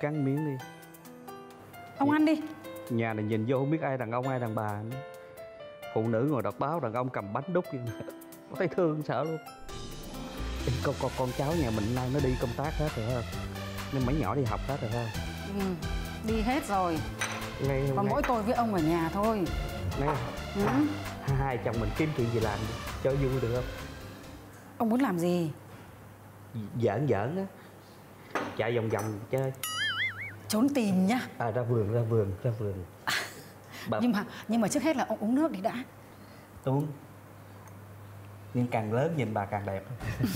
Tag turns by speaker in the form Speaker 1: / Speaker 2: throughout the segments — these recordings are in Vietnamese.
Speaker 1: cắn miếng đi.
Speaker 2: Ông ăn đi.
Speaker 1: Nhà này nhìn vô không biết ai đàn ông ai đàn bà nữa. Phụ nữ ngồi đọc báo, đàn ông cầm bánh đút vậy. Có thấy thương sợ luôn. Ê, con cháu nhà mình nay nó đi công tác hết rồi ha. Nên mấy nhỏ đi học hết rồi ha.
Speaker 2: Đi hết rồi. Còn mỗi tôi với ông ở nhà thôi.
Speaker 1: Hai chồng mình kiếm chuyện gì làm đi, cho vui được không?
Speaker 2: Ông muốn làm gì?
Speaker 1: Giỡn á. Chạy vòng vòng chơi.
Speaker 2: Trốn tìm nhá.
Speaker 1: Ra vườn.
Speaker 2: Nhưng mà trước hết là ông uống nước đi đã.
Speaker 1: Uống. Nhưng càng lớn nhìn bà càng đẹp.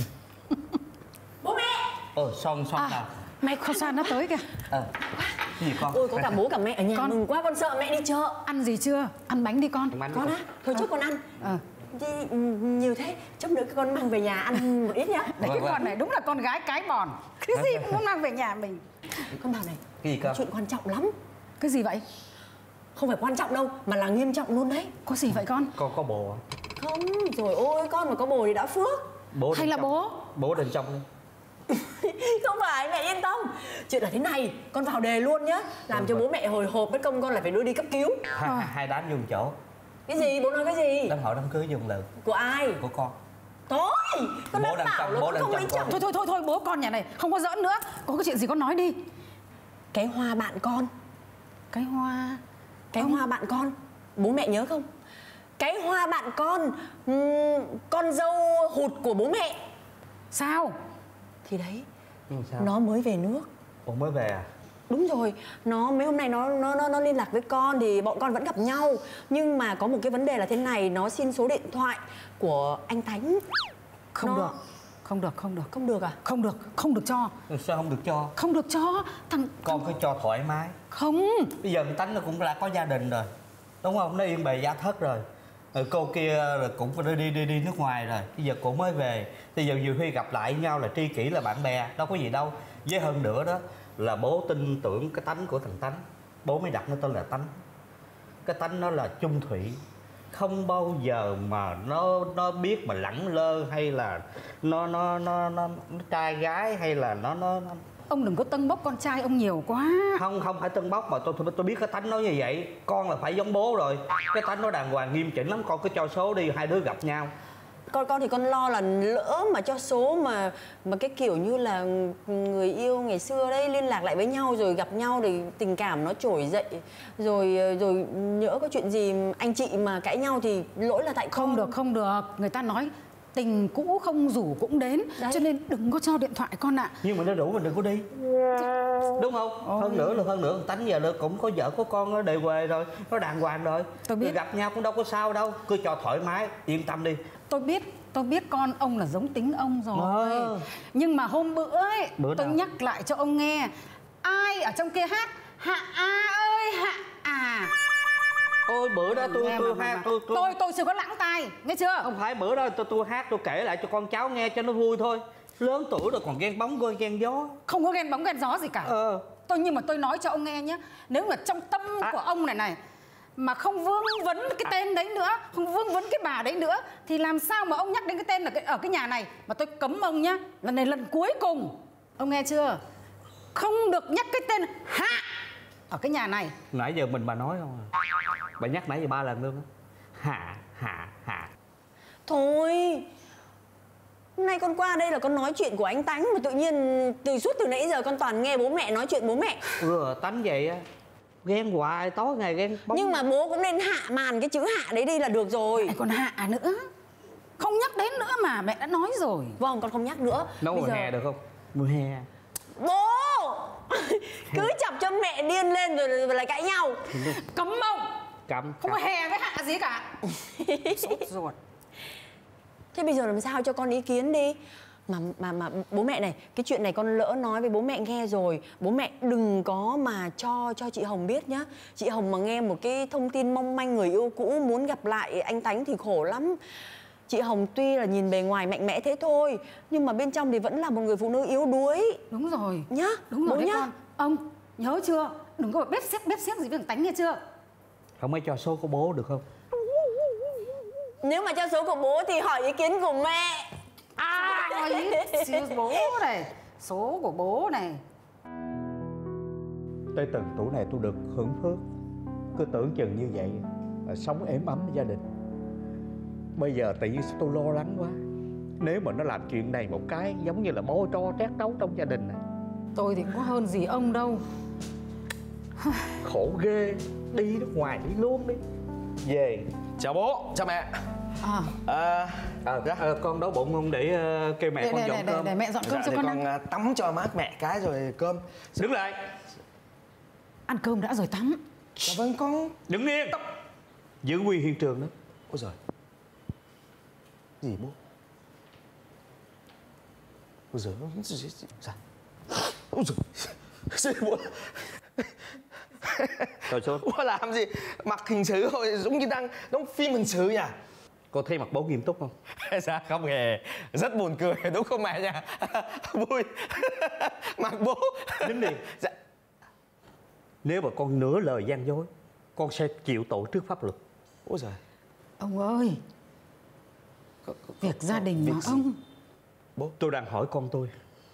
Speaker 3: Bố mẹ.
Speaker 1: Son nào.
Speaker 2: Mẹ con San nó tới kìa.
Speaker 1: Cái gì con?
Speaker 3: Ôi có cả bố cả mẹ ở nhà, mừng quá, con sợ mẹ đi chợ.
Speaker 2: Ăn gì chưa? Ăn bánh đi con.
Speaker 3: Con á? Thôi trước con ăn. Đi nhiều thế, chút nữa con mang về nhà ăn một ít nhá.
Speaker 2: Đấy, cái con này đúng là con gái cái bòn. Cái gì cũng muốn mang về nhà mình.
Speaker 3: Con bảo này,
Speaker 1: cái gì cơ?
Speaker 3: chuyện quan trọng lắm.
Speaker 2: Cái gì vậy?
Speaker 3: Không phải quan trọng đâu, mà là nghiêm trọng luôn đấy.
Speaker 2: Có gì vậy con?
Speaker 1: Con có bồ à?
Speaker 3: Không, rồi ôi con mà có bồ thì đã phước.
Speaker 1: Bố
Speaker 2: hay là bố?
Speaker 1: Bố đền trong đi.
Speaker 3: Không phải, mẹ yên tâm. Chuyện là thế này, con vào đề luôn nhá. Làm cho bố mẹ hồi hộp, mất công con lại phải đưa đi cấp cứu.
Speaker 1: Hai đám dùng chỗ.
Speaker 3: Cái gì? Bố nói cái gì?
Speaker 1: Đám hỏi đám cưới dùng lượt.
Speaker 3: Của ai?
Speaker 1: Của con.
Speaker 3: Thôi, con đã bảo là con không lấy chồng.
Speaker 2: Thôi, bố con nhà này không có giỡn nữa. Có cái chuyện gì con nói đi.
Speaker 3: Cái hoa bạn con.
Speaker 2: Cái hoa?
Speaker 3: Cái hoa bạn con, bố mẹ nhớ không? Cái hoa bạn con dâu hụt của bố mẹ.
Speaker 2: Sao?
Speaker 3: Thì đấy,
Speaker 1: sao?
Speaker 3: Nó mới về nước.
Speaker 1: Ủa mới về à?
Speaker 3: Đúng rồi, nó mấy hôm nay nó liên lạc với con thì bọn con vẫn gặp nhau. Nhưng mà có một cái vấn đề là thế này, nó xin số điện thoại của anh Thánh.
Speaker 2: Không được.
Speaker 3: Không được à?
Speaker 2: Không được cho.
Speaker 1: Sao không được cho?
Speaker 2: Không được cho.
Speaker 1: Con cứ cho thoải mái.
Speaker 2: Không.
Speaker 1: Bây giờ Tánh nó cũng đã có gia đình rồi, đúng không? Nó yên bề gia thất rồi. Cô kia rồi cũng đi nước ngoài rồi. Bây giờ cô mới về. Bây giờ nhiều khi gặp lại nhau là tri kỷ là bạn bè, đâu có gì đâu. Với hơn nữa đó là bố tin tưởng cái tánh của thằng Tánh. Bố mới đặt nó tên là Tánh. Cái tánh nó là chung thủy, không bao giờ mà nó biết mà lẳng lơ hay là nó trai gái hay là nó.
Speaker 2: Ông đừng có tâng bốc con trai ông nhiều quá.
Speaker 1: Không phải tâng bốc mà tôi biết cái tánh nó như vậy. Con là phải giống bố rồi. Cái tánh nó đàng hoàng nghiêm chỉnh lắm. Con cứ cho số đi, hai đứa gặp nhau.
Speaker 3: Con thì con lo là lỡ mà cho số mà cái kiểu như là người yêu ngày xưa đấy liên lạc lại với nhau rồi gặp nhau thì tình cảm nó trỗi dậy rồi nhỡ có chuyện gì anh chị mà cãi nhau thì lỗi là tại con.
Speaker 2: Không được. Người ta nói tình cũ không rủ cũng đến. Đấy. Cho nên đừng có cho điện thoại con ạ.
Speaker 1: Nhưng mà nó rủ mình đừng có đi, đúng không? Hơn nữa Tánh giờ nó cũng có vợ có con, nó đề quê rồi, nó đàng hoàng rồi.
Speaker 2: Tôi biết.
Speaker 1: Gặp nhau cũng đâu có sao đâu, cứ cho thoải mái, yên tâm đi.
Speaker 2: Tôi biết con ông là giống tính ông rồi. Nhưng mà hôm bữa ấy, tôi nhắc lại cho ông nghe. Ai ở trong kia hát Hạ A ơi Hạ à.
Speaker 1: Ôi bữa đó tôi hát
Speaker 2: tôi chưa có lãng tai, nghe chưa?
Speaker 1: Không phải bữa đó tôi hát tôi kể lại cho con cháu nghe cho nó vui thôi. Lớn tuổi rồi còn ghen bóng ghen gió.
Speaker 2: Không có ghen bóng ghen gió gì cả. Nhưng mà tôi nói cho ông nghe nhé. Nếu mà trong tâm của ông này mà không vương vấn cái tên đấy nữa, không vương vấn cái bà đấy nữa, thì làm sao mà ông nhắc đến cái tên ở cái nhà này. Mà tôi cấm ông nhá, lần này lần cuối cùng. Ông nghe chưa? Không được nhắc cái tên Hạ ở cái nhà này.
Speaker 1: Nãy giờ bà nói không à? Bà nhắc nãy giờ 3 lần luôn á. Hạ.
Speaker 3: Thôi, hôm nay con qua đây là con nói chuyện của anh Tánh mà tự nhiên từ nãy giờ con toàn nghe bố mẹ nói chuyện bố mẹ.
Speaker 1: Tánh vậy á, ghen hoài, tối ngày ghen bóng.
Speaker 3: Nhưng mà bố cũng nên hạ màn cái chữ Hạ đấy đi là được rồi.
Speaker 2: Lại còn Hạ nữa. Không nhắc đến nữa mà, mẹ đã nói rồi.
Speaker 3: Vâng, con không nhắc nữa.
Speaker 1: Nấu mùa hè được không? Mùa hè.
Speaker 3: Bố cứ chọc cho mẹ điên lên rồi lại cãi nhau.
Speaker 2: Cấm ông.
Speaker 1: Cấm.
Speaker 2: Không có hè với Hạ gì cả. Sốt ruột.
Speaker 3: Thế bây giờ làm sao cho con ý kiến đi. Mà bố mẹ này, cái chuyện này con lỡ nói với bố mẹ nghe rồi. Bố mẹ đừng có mà cho chị Hồng biết nhá. Chị Hồng mà nghe một cái thông tin mong manh người yêu cũ muốn gặp lại anh Tánh thì khổ lắm. Chị Hồng tuy là nhìn bề ngoài mạnh mẽ thế thôi, nhưng mà bên trong thì vẫn là một người phụ nữ yếu đuối.
Speaker 2: Đúng rồi.
Speaker 3: Nhá.
Speaker 2: Đúng rồi đấy
Speaker 3: nhá.
Speaker 2: con. Ông nhớ chưa? Đừng có bếp xếp gì với thằng Tánh nghe chưa?
Speaker 1: Không mấy cho số của bố được không?
Speaker 3: Nếu mà cho số của bố thì hỏi ý kiến của mẹ.
Speaker 2: Hỏi ý bố này, số của bố này.
Speaker 4: Tới từng tuổi này tôi được hưởng phước, cứ tưởng chừng như vậy là sống êm ấm với gia đình. Bây giờ tự nhiên tôi lo lắng quá. Nếu mà nó làm chuyện này một cái giống như là bôi tro trét đấu trong gia đình này.
Speaker 2: Tôi thì cũng có hơn gì ông đâu.
Speaker 4: Khổ ghê. Đi nước ngoài đi luôn đi. Về.
Speaker 5: Chào bố, chào mẹ.
Speaker 1: Con đói bụng không để kêu mẹ con dọn cơm.
Speaker 2: Để mẹ dọn cơm
Speaker 5: Dạ,
Speaker 2: cho
Speaker 5: để
Speaker 2: con
Speaker 5: con
Speaker 2: ăn.
Speaker 5: tắm cho mát mẹ cái rồi cơm.
Speaker 1: Đứng lại.
Speaker 2: Ăn cơm đã rồi tắm.
Speaker 5: Dạ vâng con.
Speaker 1: Đứng yên. Giữ nguyên hiện trường đó.
Speaker 5: Ôi giời. Gì bố? Ôi giời. Dạ. Ôi giời. Gì bố?
Speaker 1: Rồi xuống.
Speaker 5: Bố làm gì? Mặc hình sự rồi giống như đang đóng phim hình sự nhỉ?
Speaker 1: Con thấy mặt bố nghiêm túc không?
Speaker 5: Dạ không hề. Rất buồn cười đúng không mẹ nha? Vui. Mặt bố.
Speaker 1: Nín đi.
Speaker 5: Dạ.
Speaker 1: Nếu mà con nửa lời gian dối, con sẽ chịu tội trước pháp luật.
Speaker 5: Ôi giời.
Speaker 2: Ông ơi, việc gia đình mà ông.
Speaker 1: Bố, tôi đang hỏi con tôi.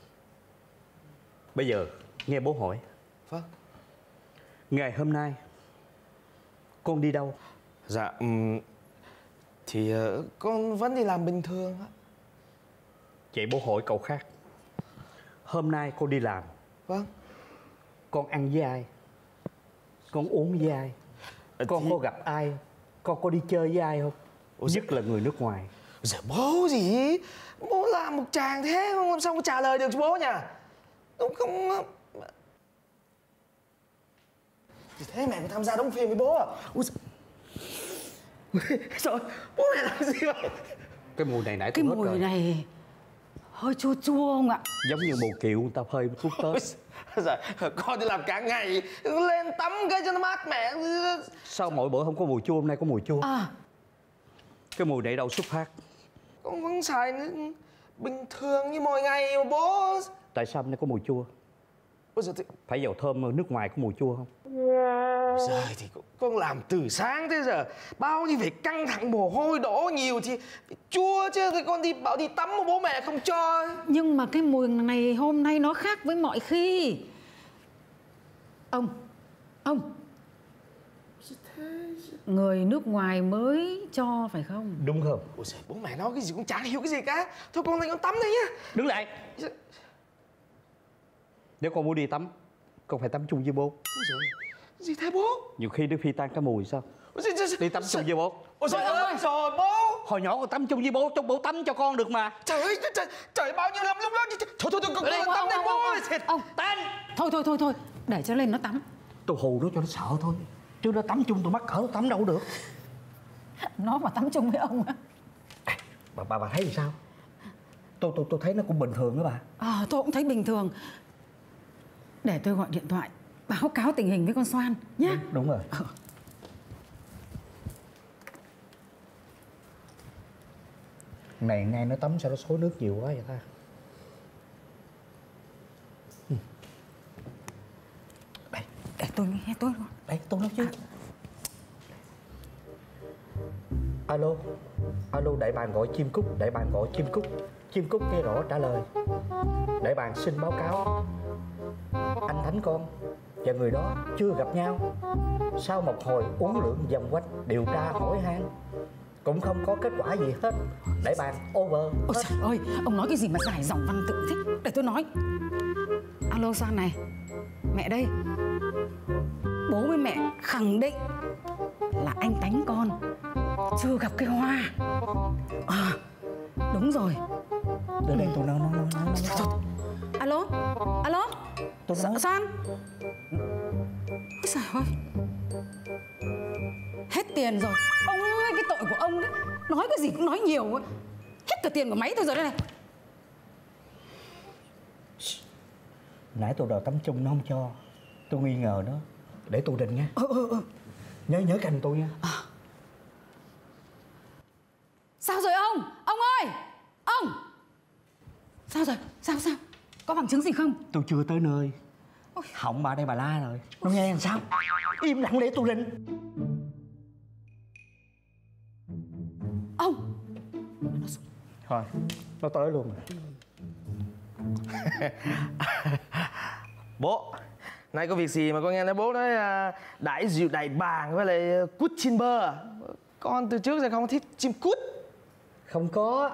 Speaker 1: Bây giờ nghe bố hỏi.
Speaker 5: Vâng.
Speaker 1: Ngày hôm nay con đi đâu?
Speaker 5: Dạ thì con vẫn đi làm bình thường á.
Speaker 1: Vậy bố hỏi cậu khác. Hôm nay con đi làm,
Speaker 5: Vâng.
Speaker 1: con ăn với ai? Con uống với ai? Con có gặp ai? Con có đi chơi với ai không? Nhất là người nước ngoài.
Speaker 5: Dạ bố gì? Bố làm một chàng thế không làm sao có trả lời được cho bố nhỉ? Đúng không? Thì thế mẹ có tham gia đóng phim với bố à? Ôi trời, bố mẹ làm gì vậy?
Speaker 1: Cái mùi này nãy tôi
Speaker 2: Cái
Speaker 1: hết
Speaker 2: mùi
Speaker 1: rồi.
Speaker 2: này hơi chua chua không ạ?
Speaker 1: Giống như mùi kiệu người ta phơi thuốc Tết.
Speaker 5: Dạ, con đi làm cả ngày lên tắm cái cho nó mát mẻ.
Speaker 1: Sao mỗi bữa không có mùi chua, hôm nay có mùi chua?
Speaker 2: À,
Speaker 1: Cái mùi này đâu xuất phát?
Speaker 5: Con vẫn xài bình thường như mọi ngày mà bố.
Speaker 1: Tại sao hôm nay có mùi chua?
Speaker 5: Ôi giời,
Speaker 1: Phải dầu thơm ở nước ngoài có mùi chua không?
Speaker 5: Giờ thì con làm từ sáng tới giờ bao nhiêu việc căng thẳng mồ hôi đổ nhiều thì chua chứ. Thì con đi bảo đi tắm mà bố mẹ không cho.
Speaker 2: nhưng mà cái mùi này hôm nay nó khác với mọi khi. Ông người nước ngoài mới cho phải không?
Speaker 1: Đúng không?
Speaker 5: Ôi giời, bố mẹ nói cái gì cũng chẳng hiểu cái gì cả. Thôi con lên con tắm đây nhá.
Speaker 1: Đứng lại. Nếu con muốn đi tắm, con phải tắm chung với bố.
Speaker 5: Ôi giời, gì thế bố?
Speaker 1: Nhiều khi nó phi tan cái mùi sao?
Speaker 5: Ôi giời,
Speaker 1: Đi tắm chung với bố.
Speaker 5: Ôi giời ơi, rồi bố.
Speaker 1: Hồi nhỏ con tắm chung với bố, trong bố tắm cho con được mà.
Speaker 5: Trời ơi, trời bao nhiêu năm lúc đó. Thôi con tắm đây bố.
Speaker 2: Ông thôi để cho lên nó tắm.
Speaker 1: Tôi hù nó cho nó sợ thôi. Chứ nó tắm chung tôi mắc cỡ nó tắm đâu được.
Speaker 2: Nó mà tắm chung với ông á.
Speaker 1: Bà thấy làm sao? Tôi thấy nó cũng bình thường đó bà.
Speaker 2: Tôi cũng thấy bình thường. Để tôi gọi điện thoại báo cáo tình hình với con Xoan nhé.
Speaker 1: Đúng rồi. Này nay nó tắm sao nó xối nước nhiều quá vậy ta?
Speaker 2: Để tôi nghe tôi luôn.
Speaker 1: Đấy, tôi nói chứ. Alo, đại bàng gọi chim cút, đại bàng gọi chim cút. Chim cút nghe rõ trả lời. Đại bàng xin báo cáo, anh Thánh con và người đó chưa gặp nhau. Sau một hồi uốn lượn vòng quanh điều tra hỏi han, cũng không có kết quả gì hết. Đại bàng over.
Speaker 2: Ôi trời ơi, ông nói cái gì mà dài dòng văn tự thế? Để tôi nói. Alo Xoan này, mẹ đây. Bố với mẹ khẳng định là anh Tánh con chưa gặp cái Hoa. Đúng rồi.
Speaker 1: Để đây tôi nói.
Speaker 2: Alo
Speaker 1: Tôi nói.
Speaker 2: Xoan. Ôi trời ơi, hết tiền rồi. Ông ơi, cái tội của ông đấy, nói cái gì cũng nói nhiều ấy. Hết cả tiền của máy tôi rồi đây này.
Speaker 1: Nãy tôi đòi tắm chung nó không cho. Tôi nghi ngờ nó. Để tôi định nha. Nhớ canh tôi nha.
Speaker 2: Sao rồi ông? Ông ơi! Ông! Sao rồi? Sao? Có bằng chứng gì không?
Speaker 1: Tôi chưa tới nơi. Họng bà đây bà la rồi. Nó nghe làm sao? Im lặng để tôi định.
Speaker 2: Ông!
Speaker 1: Thôi, nó tới luôn rồi.
Speaker 5: Bố, Nay có việc gì mà con nghe nói bố nói đãi rượu đại bàng với lại cút chim bơ à? Con từ trước giờ không thích chim cút.
Speaker 4: Không có.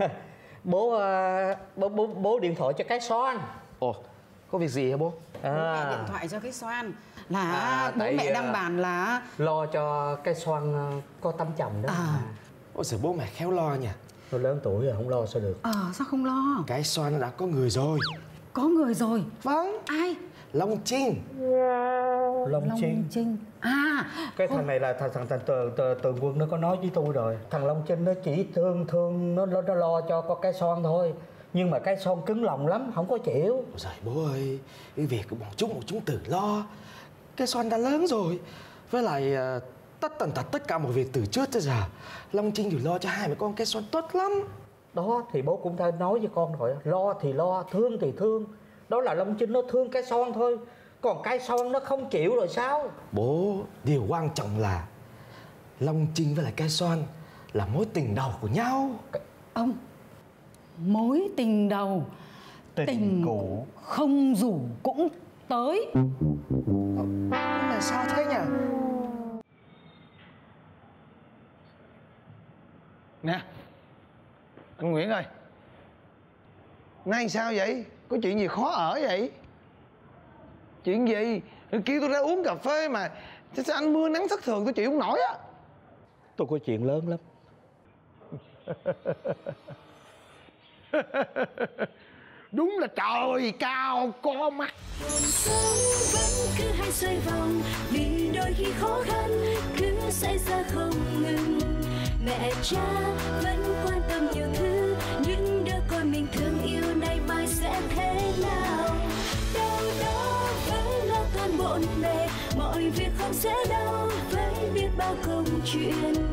Speaker 4: Bố điện thoại cho cái Xoan.
Speaker 5: Ồ, có việc gì hả bố?
Speaker 2: Bố mẹ điện thoại cho cái Xoan là bố
Speaker 4: tại,
Speaker 2: mẹ đang bàn là
Speaker 4: lo cho cái Xoan có tấm chồng đó.
Speaker 5: Ôi giời, bố mẹ khéo lo nha.
Speaker 4: Tôi lớn tuổi rồi không lo sao được.
Speaker 2: Sao không lo?
Speaker 5: Cái Xoan nó đã có người rồi.
Speaker 2: Có người rồi.
Speaker 5: Vâng.
Speaker 2: Ai?
Speaker 5: Long Trinh.
Speaker 4: Long Trinh. Cái thằng này là thằng Tường Quân nó có nói với tôi rồi. Thằng Long Trinh nó chỉ thương nó lo cho có cái Xoan thôi. Nhưng mà cái Xoan cứng lòng lắm, không có chịu.
Speaker 5: Ôi giời bố ơi, cái việc của bọn chúng tự lo. Cái Xoan đã lớn rồi. Với lại tất cả mọi việc từ trước tới giờ Long Trinh đều lo cho hai mẹ con cái Xoan tốt lắm.
Speaker 4: Đó thì bố cũng đã nói với con rồi. Lo thì lo, thương thì thương. Đó là Long Trinh nó thương cái Xoan thôi. Còn cái Xoan nó không chịu rồi sao?
Speaker 5: Bố, điều quan trọng là Long Trinh với lại cái Xoan là mối tình đầu của nhau.
Speaker 2: Ông, mối tình đầu, tình cũ không rủ cũng tới.
Speaker 5: Nhưng mà sao thế nhỉ?
Speaker 6: Nè, anh Nguyễn ơi, nay sao vậy? Có chuyện gì khó ở vậy? Chuyện gì? Kêu tôi ra uống cà phê mà sao anh mưa nắng thất thường tôi chịu không nổi á.
Speaker 4: Tôi có chuyện lớn lắm.
Speaker 6: Đúng là trời cao có mắt.
Speaker 7: Sống vẫn cứ hay xoay vòng vì đôi khi khó khăn cứ xảy ra không ngừng. Mẹ cha vẫn quan tâm nhiều thứ, những đứa con mình thương yêu nay mai sẽ thế nào. Đâu đó vẫn lo toan bộn bề, mọi việc không dễ đâu với biết bao câu chuyện.